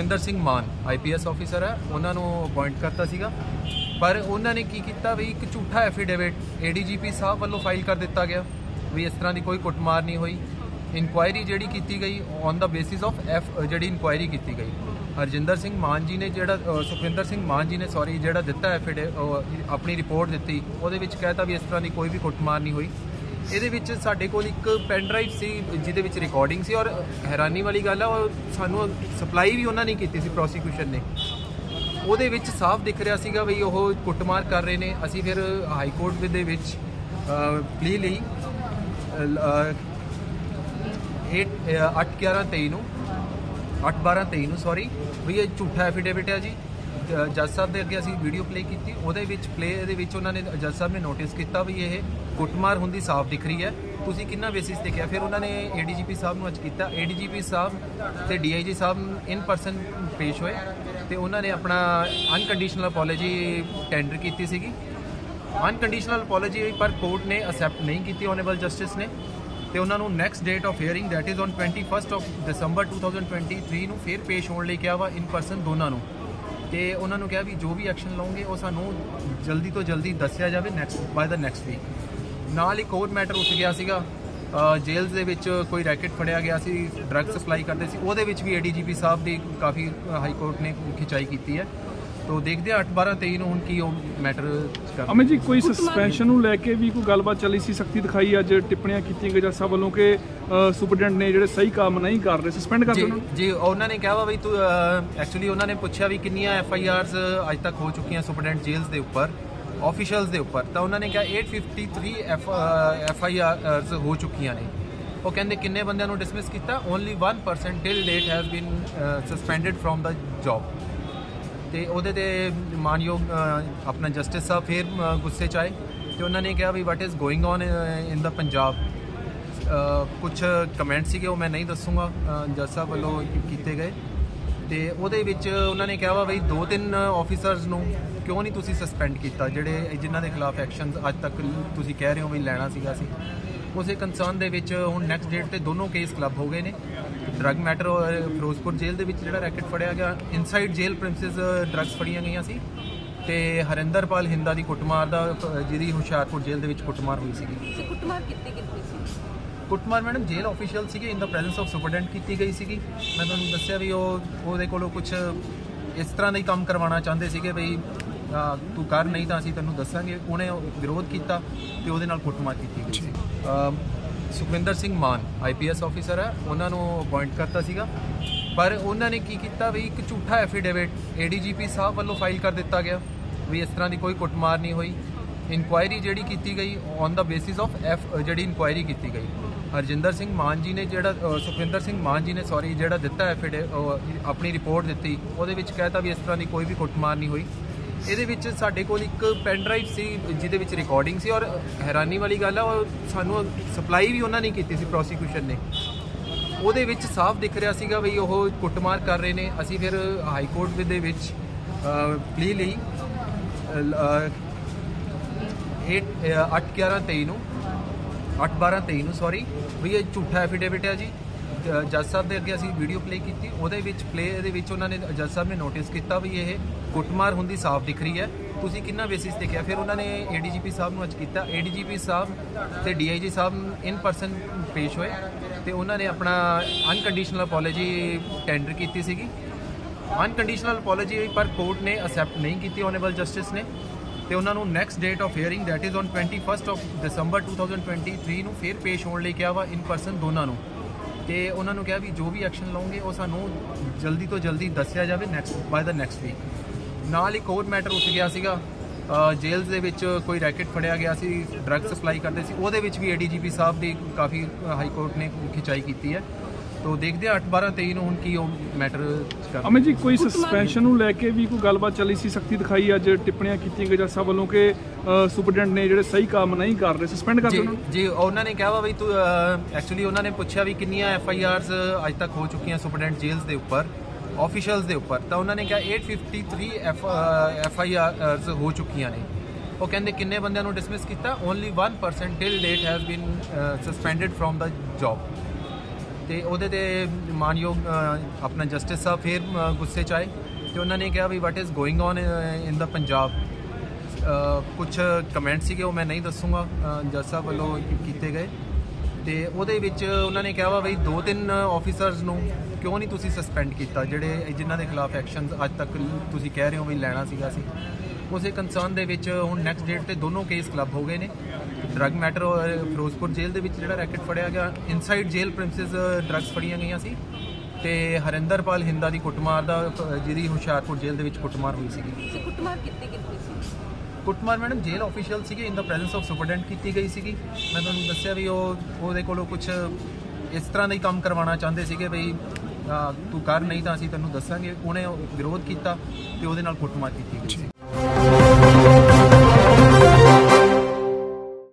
Sukhwinder Singh Maan IPS officer ਹੈ, ਉਹਨਾਂ ਨੂੰ ਅਪਾਇੰਟ ਕਰਤਾ ਸੀਗਾ। ਪਰ ਉਹਨਾਂ ਨੇ ਕੀ ਕੀਤਾ ਵੀ ਇੱਕ ਝੂਠਾ ਐਫੀਡੇਵਿਟ ADGP ਸਾਹਿਬ ਵੱਲੋਂ ਫਾਈਲ ਕਰ ਦਿੱਤਾ ਗਿਆ ਵੀ ਇਸ ਤਰ੍ਹਾਂ ਦੀ ਕੋਈ ਕੁੱਟਮਾਰ ਨਹੀਂ ਹੋਈ। ਇਨਕੁਆਇਰੀ ਜਿਹੜੀ ਕੀਤੀ ਗਈ ਔਨ ਦਾ ਬੇਸਿਸ ਆਫ ਜਿਹੜੀ ਇਨਕੁਆਇਰੀ ਕੀਤੀ ਗਈ, ਹਰਜਿੰਦਰ ਸਿੰਘ ਮਾਨ ਜੀ ਨੇ ਜਿਹੜਾ ਸੁਖਵਿੰਦਰ ਸਿੰਘ ਮਾਨ ਜੀ ਨੇ ਜਿਹੜਾ ਦਿੱਤਾ ਆਪਣੀ ਰਿਪੋਰਟ ਦਿੱਤੀ, ਉਹਦੇ ਵਿੱਚ ਕਹਿਤਾ ਵੀ ਇਸ ਤਰ੍ਹਾਂ ਦੀ ਕੋਈ ਵੀ ਕੁੱਟਮਾਰ ਨਹੀਂ ਹੋਈ। ਇਹਦੇ ਵਿੱਚ ਸਾਡੇ ਕੋਲ ਇੱਕ ਪੈਨ ਡਰਾਈਵ ਸੀ ਜਿਹਦੇ ਵਿੱਚ ਰਿਕਾਰਡਿੰਗ ਸੀ, ਔਰ ਹੈਰਾਨੀ ਵਾਲੀ ਗੱਲ ਹੈ ਉਹ ਸਾਨੂੰ ਸਪਲਾਈ ਵੀ ਉਹਨਾਂ ਨੇ ਕੀਤੀ ਸੀ ਪ੍ਰੋਸੀਕਿਊਸ਼ਨ ਨੇ। ਉਹਦੇ ਵਿੱਚ ਸਾਫ਼ ਦਿਖ ਰਿਹਾ ਸੀਗਾ ਵੀ ਉਹ ਕੁੱਟਮਾਰ ਕਰ ਰਹੇ ਨੇ। ਅਸੀਂ ਫਿਰ ਹਾਈ ਕੋਰਟ ਦੇ ਵਿੱਚ ਪਲੀ ਲਈ 8/11/23 ਨੂੰ ਸੌਰੀ ਵੀ ਇਹ ਝੂਠਾ ਐਫੀਡੇਵਿਟ ਹੈ ਜੀ। ਜੱਜ ਸਾਹਿਬ ਦੇ ਅੱਗੇ ਅਸੀਂ ਵੀਡੀਓ ਪਲੇ ਕੀਤੀ, ਉਹਦੇ ਵਿੱਚ ਉਹਨਾਂ ਨੇ ਜੱਜ ਸਾਹਿਬ ਨੇ ਨੋਟਿਸ ਕੀਤਾ ਵੀ ਇਹ ਕੁੱਟਮਾਰ ਹੁੰਦੀ ਸਾਫ਼ ਦਿਖ ਰਹੀ ਹੈ, ਤੁਸੀਂ ਕਿੰਨਾ ਬੇਸਿਸ ਤੇ ਕਿਹਾ। ਫਿਰ ਉਹਨਾਂ ਨੇ ADGP ਸਾਹਿਬ ਨੂੰ ਅੱਜ ਕੀਤਾ। ADGP ਸਾਹਿਬ ਤੇ DIG ਸਾਹਿਬ ਇਨ ਪਰਸਨ ਪੇਸ਼ ਹੋਏ ਤੇ ਉਹਨਾਂ ਨੇ ਆਪਣਾ ਅਨਕੰਡੀਸ਼ਨਲ ਅਪੋਲੋਜੀ ਟੈਂਡਰ ਕੀਤੀ ਸੀਗੀ। ਅਨਕੰਡੀਸ਼ਨਲ ਅਪੋਲੋਜੀ ਪਰ ਕੋਰਟ ਨੇ ਅਸੈਪਟ ਨਹੀਂ ਕੀਤੀ ਆਨਰੇਬਲ ਜਸਟਿਸ ਨੇ, ਤੇ ਉਹਨਾਂ ਨੂੰ next date of hearing that is on 21 December 2023 ਨੂੰ ਫਿਰ ਪੇਸ਼ ਹੋਣ ਲਈ ਕਿਹਾ ਵਾ ਇਨ ਪਰਸਨ ਦੋਨਾਂ ਨੂੰ। ਤੇ ਉਹਨਾਂ ਨੂੰ ਕਿਹਾ ਵੀ ਜੋ ਵੀ ਐਕਸ਼ਨ ਲਓਗੇ ਉਹ ਸਾਨੂੰ ਜਲਦੀ ਤੋਂ ਜਲਦੀ ਦੱਸਿਆ ਜਾਵੇ ਬਾਏ ਦਾ ਨੈਕਸਟ ਵੀਕ। ਨਾਲ ਇੱਕ ਹੋਰ ਮੈਟਰ ਉੱਠ ਗਿਆ ਸੀਗਾ, ਜੇਲ੍ਹ ਦੇ ਵਿੱਚ ਕੋਈ ਰੈਕਟ ਫੜਿਆ ਗਿਆ ਸੀ, ਡਰੱਗ ਸਪਲਾਈ ਕਰਦੇ ਸੀ, ਉਹਦੇ ਵਿੱਚ ਵੀ ADGP ਸਾਹਿਬ ਦੀ ਕਾਫੀ ਹਾਈ ਕੋਰਟ ਨੇ ਖਿਚਾਈ ਕੀਤੀ ਹੈ। ਤੋ ਦੇਖਦੇ ਹਾਂ 8/12/23 ਨੂੰ ਹੁਣ ਕੀ ਉਹ ਮੈਟਰ ਕਰਦਾ। ਅਮਿਤ ਜੀ, ਕੋਈ ਸਸਪੈਂਸ਼ਨ ਨੂੰ ਲੈ ਕੇ ਵੀ ਕੋਈ ਗੱਲਬਾਤ ਚੱਲੀ ਸੀ, ਸਖਤੀ ਦਿਖਾਈ ਅੱਜ ਟਿੱਪਣੀਆਂ ਕੀਤੀਆਂ ਗਈਆਂ ਜੱਜ ਸਾਹਿਬ ਵੱਲੋਂ ਕਿ ਸੁਪਰਡੈਂਟ ਨੇ ਜਿਹੜੇ ਸਹੀ ਕੰਮ ਨਹੀਂ ਕਰ ਰਹੇ, ਸਸਪੈਂਡ ਕਰ ਦੇਣਾ ਜੀ। ਉਹਨਾਂ ਨੇ ਕਿਹਾ ਵਾ ਵੀ ਤੂੰ ਐਕਚੁਅਲੀ ਉਹਨਾਂ ਨੇ ਪੁੱਛਿਆ ਵੀ ਕਿੰਨੀਆਂ FIRs ਅੱਜ ਤੱਕ ਹੋ ਚੁੱਕੀਆਂ ਸੁਪਰਡੈਂਟ ਜੇਲ੍ਹ ਦੇ ਉੱਪਰ ਆਫੀਸ਼ੀਅਲਸ ਦੇ ਉੱਪਰ, ਤਾਂ ਉਹਨਾਂ ਨੇ ਕਿਹਾ 853 FIRs ਹੋ ਚੁੱਕੀਆਂ ਨੇ। ਉਹ ਕਹਿੰਦੇ ਕਿੰਨੇ ਬੰਦਿਆਂ ਨੂੰ ਡਿਸਮਿਸ ਕੀਤਾ, only 1% till date has been suspended from the job. ਤੇ ਉਹਦੇ ਤੇ ਮਾਨਯੋਗ ਆਪਣਾ ਜਸਟਿਸ ਸਾਹਿਬ ਫਿਰ ਗੁੱਸੇ 'ਚ ਆਏ ਤੇ ਉਹਨਾਂ ਨੇ ਕਿਹਾ ਵੀ what is going on in the Punjab. ਕੁਛ ਕਮੈਂਟ ਸੀਗੇ ਉਹ ਮੈਂ ਨਹੀਂ ਦੱਸੂਗਾ, ਜੱਜ ਸਾਹਿਬ ਵੱਲੋਂ ਕੀਤੇ ਗਏ। ਤੇ ਉਹਦੇ ਵਿੱਚ ਉਹਨਾਂ ਨੇ ਕਿਹਾ ਵਾ ਬਈ 2-3 ਆਫੀਸਰਸ ਨੂੰ ਕਿਉਂ ਨਹੀਂ ਤੁਸੀਂ ਸਸਪੈਂਡ ਕੀਤਾ, ਜਿਨ੍ਹਾਂ ਦੇ ਖਿਲਾਫ ਐਕਸ਼ਨ ਅੱਜ ਤੱਕ ਤੁਸੀਂ ਕਹਿ ਰਹੇ ਹੋ ਵੀ ਲੈਣਾ ਸੀਗਾ ਸੀ। ਉਸੇ ਕੰਸਰਨ ਦੇ ਵਿੱਚ ਹੁਣ ਨੈਕਸਟ ਡੇਟ ਤੇ ਦੋਨੋਂ ਕੇਸ ਕਲੱਬ ਹੋ ਗਏ ਨੇ। ਡਰੱਗ ਮੈਟਰ ਫਿਰੋਜ਼ਪੁਰ ਜੇਲ੍ਹ ਦੇ ਵਿੱਚ ਜਿਹੜਾ ਰੈਕਟ ਫੜਿਆ ਗਿਆ, ਇਨਸਾਈਡ ਜੇਲ੍ਹ ਪ੍ਰਿੰਸਿਸ ਡਰੱਗਸ ਫੜੀਆਂ ਗਈਆਂ ਸੀ, ਤੇ ਹਰਿੰਦਰਪਾਲ ਹਿੰਦਾ ਦੀ ਕੁੱਟਮਾਰ ਦਾ ਜਿਹਦੀ ਹੁਸ਼ਿਆਰਪੁਰ ਜੇਲ੍ਹ ਦੇ ਵਿੱਚ ਕੁੱਟਮਾਰ ਹੋਈ ਸੀਗੀ। ਕੁੱਟਮਾਰ ਕੀਤੀ ਸੀ? ਕੁੱਟਮਾਰ ਮੈਡਮ ਜੇਲ੍ਹ ਆਫੀਸ਼ੀਅਲ ਸੀਗੇ in the presence of superintendent ਕੀਤੀ ਗਈ ਸੀਗੀ। ਮੈਂ ਤੁਹਾਨੂੰ ਦੱਸਿਆ ਵੀ ਉਹਦੇ ਕੋਲੋਂ ਕੁਛ ਇਸ ਤਰ੍ਹਾਂ ਦਾ ਹੀ ਕੰਮ ਕਰਵਾਉਣਾ ਚਾਹੁੰਦੇ ਸੀਗੇ ਬਈ ਤੂੰ ਕਰ ਨਹੀਂ ਤਾਂ ਅਸੀਂ ਤੈਨੂੰ ਦੱਸਾਂਗੇ। ਉਹਨੇ ਵਿਰੋਧ ਕੀਤਾ ਤੇ ਉਹਦੇ ਨਾਲ ਕੁੱਟਮਾਰ ਕੀਤੀ ਗਈ ਸੀ। ਸੁਖਵਿੰਦਰ ਸਿੰਘ ਮਾਨ IPS ਆਫੀਸਰ ਹੈ, ਉਹਨਾਂ ਨੂੰ ਅਪਾਇੰਟ ਕਰਤਾ ਸੀਗਾ। ਪਰ ਉਹਨਾਂ ਨੇ ਕੀ ਕੀਤਾ ਵੀ ਇੱਕ ਝੂਠਾ ਐਫੀਡੇਵਿਟ ADGP ਸਾਹਿਬ ਵੱਲੋਂ ਫਾਈਲ ਕਰ ਦਿੱਤਾ ਗਿਆ ਵੀ ਇਸ ਤਰ੍ਹਾਂ ਦੀ ਕੋਈ ਕੁੱਟਮਾਰ ਨਹੀਂ ਹੋਈ। ਇਨਕੁਆਇਰੀ ਜਿਹੜੀ ਕੀਤੀ ਗਈ ਔਨ ਦਾ ਬੇਸਿਸ ਆਫ ਜਿਹੜੀ ਇਨਕੁਆਇਰੀ ਕੀਤੀ ਗਈ, ਹਰਜਿੰਦਰ ਸਿੰਘ ਮਾਨ ਜੀ ਨੇ ਸੁਖਵਿੰਦਰ ਸਿੰਘ ਮਾਨ ਜੀ ਨੇ ਜਿਹੜਾ ਦਿੱਤਾ ਆਪਣੀ ਰਿਪੋਰਟ ਦਿੱਤੀ, ਉਹਦੇ ਵਿੱਚ ਕਹਿਤਾ ਵੀ ਇਸ ਤਰ੍ਹਾਂ ਦੀ ਕੋਈ ਵੀ ਕੁੱਟਮਾਰ ਨਹੀਂ ਹੋਈ। ਇਹਦੇ ਵਿੱਚ ਸਾਡੇ ਕੋਲ ਇੱਕ ਪੈਨ ਡਰਾਈਵ ਸੀ ਜਿਹਦੇ ਵਿੱਚ ਰਿਕਾਰਡਿੰਗ ਸੀ, ਔਰ ਹੈਰਾਨੀ ਵਾਲੀ ਗੱਲ ਹੈ ਉਹ ਸਾਨੂੰ ਸਪਲਾਈ ਵੀ ਉਹਨਾਂ ਨੇ ਕੀਤੀ ਸੀ ਪ੍ਰੋਸੀਕਿਊਸ਼ਨ ਨੇ। ਉਹਦੇ ਵਿੱਚ ਸਾਫ਼ ਦਿਖ ਰਿਹਾ ਸੀਗਾ ਵੀ ਉਹ ਕੁੱਟਮਾਰ ਕਰ ਰਹੇ ਨੇ। ਅਸੀਂ ਫਿਰ ਹਾਈ ਕੋਰਟ ਦੇ ਵਿੱਚ ਪਲੀ ਲਈ 8/12/23 ਨੂੰ ਸੌਰੀ ਵੀ ਇਹ ਝੂਠਾ ਐਫੀਡੇਵਿਟ ਹੈ ਜੀ। ਜੱਜ ਸਾਹਿਬ ਦੇ ਅੱਗੇ ਅਸੀਂ ਵੀਡੀਓ ਪਲੇ ਕੀਤੀ, ਉਹਦੇ ਵਿੱਚ ਉਹਨਾਂ ਨੇ ਜੱਜ ਸਾਹਿਬ ਨੇ ਨੋਟਿਸ ਕੀਤਾ ਵੀ ਇਹ ਕੁੱਟਮਾਰ ਹੁੰਦੀ ਸਾਫ਼ ਦਿਖ ਰਹੀ ਹੈ, ਤੁਸੀਂ ਕਿੰਨਾ ਬੇਸਿਸ ਤੇ ਕਿਹਾ। ਫਿਰ ਉਹਨਾਂ ਨੇ ADGP ਸਾਹਿਬ ਨੂੰ ਅੱਜ ਕੀਤਾ। ADGP ਸਾਹਿਬ ਤੇ DIG ਸਾਹਿਬ ਇਨ ਪਰਸਨ ਪੇਸ਼ ਹੋਏ ਤੇ ਉਹਨਾਂ ਨੇ ਆਪਣਾ ਅਨਕੰਡੀਸ਼ਨਲ ਅਪੋਲੋਜੀ ਟੈਂਡਰ ਕੀਤੀ ਸੀਗੀ। ਅਨਕੰਡੀਸ਼ਨਲ ਅਪੋਲੋਜੀ ਪਰ ਕੋਰਟ ਨੇ ਅਸੈਪਟ ਨਹੀਂ ਕੀਤੀ ਆਨਰੇਬਲ ਜਸਟਿਸ ਨੇ, ਤੇ ਉਹਨਾਂ ਨੂੰ next date of hearing that is on 21 December 2023 ਨੂੰ ਫਿਰ ਪੇਸ਼ ਹੋਣ ਲਈ ਕਿਹਾ ਵਾ ਇਨ ਪਰਸਨ ਦੋਨਾਂ ਨੂੰ। ਤੇ ਉਹਨਾਂ ਨੂੰ ਕਿਹਾ ਵੀ ਜੋ ਵੀ ਐਕਸ਼ਨ ਲਓਗੇ ਉਹ ਸਾਨੂੰ ਜਲਦੀ ਤੋਂ ਜਲਦੀ ਦੱਸਿਆ ਜਾਵੇ ਬਾਏ ਦਾ ਨੈਕਸਟ ਵੀਕ। ਨਾਲ ਇੱਕ ਹੋਰ ਮੈਟਰ ਉੱਠ ਗਿਆ ਸੀਗਾ, ਜੇਲ੍ਹ ਦੇ ਵਿੱਚ ਕੋਈ ਰੈਕਟ ਫੜਿਆ ਗਿਆ ਸੀ, ਡਰੱਗ ਸਪਲਾਈ ਕਰਦੇ ਸੀ, ਉਹਦੇ ਵਿੱਚ ਵੀ ADGP ਸਾਹਿਬ ਦੀ ਕਾਫੀ ਹਾਈ ਕੋਰਟ ਨੇ ਖਿਚਾਈ ਕੀਤੀ ਹੈ। ਤੋ ਦੇਖਦੇ ਹਾਂ 8/12/23 ਨੂੰ ਹੁਣ ਕੀ ਉਹ ਮੈਟਰ ਕਰਦਾ। ਅਮਿਤ ਜੀ, ਕੋਈ ਸਸਪੈਂਸ਼ਨ ਨੂੰ ਲੈ ਕੇ ਵੀ ਕੋਈ ਗੱਲਬਾਤ ਚੱਲੀ ਸੀ, ਸਖਤੀ ਦਿਖਾਈ ਅੱਜ ਟਿੱਪਣੀਆਂ ਕੀਤੀਆਂ ਗਈਆਂ ਜੱਜ ਸਾਹਿਬ ਵੱਲੋਂ ਕਿ ਸੁਪਰਡੈਂਟ ਨੇ ਜਿਹੜੇ ਸਹੀ ਕੰਮ ਨਹੀਂ ਕਰ ਰਹੇ, ਸਸਪੈਂਡ ਕਰ ਦੇਣਾ ਜੀ। ਉਹਨਾਂ ਨੇ ਕਿਹਾ ਵਾ ਵੀ ਤੂੰ ਐਕਚੁਅਲੀ ਉਹਨਾਂ ਨੇ ਪੁੱਛਿਆ ਵੀ ਕਿੰਨੀਆਂ FIRs ਅੱਜ ਤੱਕ ਹੋ ਚੁੱਕੀਆਂ ਸੁਪਰਡੈਂਟ ਜੇਲ੍ਹ ਦੇ ਉੱਪਰ ਆਫੀਸ਼ੀਅਲਸ ਦੇ ਉੱਪਰ, ਤਾਂ ਉਹਨਾਂ ਨੇ ਕਿਹਾ 853 FIRs ਹੋ ਚੁੱਕੀਆਂ ਨੇ। ਉਹ ਕਹਿੰਦੇ ਕਿੰਨੇ ਬੰਦਿਆਂ ਨੂੰ ਡਿਸਮਿਸ ਕੀਤਾ, only 1% till date has been suspended from the job. ਤੇ ਉਹਦੇ ਤੇ ਮਾਨਯੋਗ ਆਪਣਾ ਜਸਟਿਸ ਸਾਹਿਬ ਫਿਰ ਗੁੱਸੇ 'ਚ ਆਏ ਤੇ ਉਹਨਾਂ ਨੇ ਕਿਹਾ ਵੀ what is going on in the Punjab. ਕੁਝ ਕਮੈਂਟ ਸੀਗੇ ਉਹ ਮੈਂ ਨਹੀਂ ਦੱਸੂਗਾ, ਜੱਜ ਸਾਹਿਬ ਵੱਲੋਂ ਕੀਤੇ ਗਏ ਤੇ ਉਹਦੇ ਵਿੱਚ ਉਹਨਾਂ ਨੇ ਕਿਹਾ ਵਾ ਬਈ 2-3 ਆਫੀਸਰਸ ਨੂੰ ਕਿਉਂ ਨਹੀਂ ਤੁਸੀਂ ਸਸਪੈਂਡ ਕੀਤਾ, ਜਿਹੜੇ ਜਿਨ੍ਹਾਂ ਦੇ ਖਿਲਾਫ ਐਕਸ਼ਨਸ ਅੱਜ ਤੱਕ ਤੁਸੀਂ ਕਹਿ ਰਹੇ ਹੋ ਵੀ ਲੈਣਾ ਸੀਗਾ ਸੀ। ਉਸੇ ਕੰਸਰਨ ਦੇ ਵਿੱਚ ਹੁਣ ਨੈਕਸਟ ਡੇਟ ਤੇ ਦੋਨੋਂ ਕੇਸ ਕਲੱਬ ਹੋ ਗਏ ਨੇ। ਡਰੱਗ ਮੈਟਰ ਫਿਰੋਜ਼ਪੁਰ ਜੇਲ੍ਹ ਦੇ ਵਿੱਚ ਜਿਹੜਾ ਰੈਕਟ ਫੜਿਆ ਗਿਆ, ਇਨਸਾਈਡ ਜੇਲ੍ਹ ਪ੍ਰਿੰਸਿਸ ਡਰੱਗਸ ਫੜੀਆਂ ਗਈਆਂ ਸੀ ਤੇ ਹਰਿੰਦਰਪਾਲ ਹਿੰਦਾ ਦੀ ਕੁੱਟਮਾਰ ਦਾ ਜਿਹਦੀ ਹੁਸ਼ਿਆਰਪੁਰ ਜੇਲ੍ਹ ਦੇ ਵਿੱਚ ਕੁੱਟਮਾਰ ਹੋਈ ਸੀਗੀ। ਕੁੱਟਮਾਰ ਕੀਤੀ ਸੀ? ਕੁੱਟਮਾਰ ਮੈਡਮ ਜੇਲ੍ਹ ਆਫੀਸ਼ੀਅਲ ਸੀਗੇ in the presence of superintendent ਕੀਤੀ ਗਈ ਸੀਗੀ। ਮੈਂ ਤੁਹਾਨੂੰ ਦੱਸਿਆ ਵੀ ਉਹਦੇ ਕੋਲੋਂ ਕੁਝ ਇਸ ਤਰ੍ਹਾਂ ਦਾ ਹੀ ਕੰਮ ਕਰਵਾਉਣਾ ਚਾਹੁੰਦੇ ਸੀਗੇ ਬਈ ਤੂੰ ਕਰ ਨਹੀਂ ਤਾਂ ਅਸੀਂ ਤੈਨੂੰ ਦੱਸਾਂਗੇ। ਉਹਨੇ ਵਿਰੋਧ ਕੀਤਾ ਤੇ ਉਹਦੇ ਨਾਲ ਕੁੱਟਮਾਰ ਕੀਤੀ ਗਈ ਸੀ।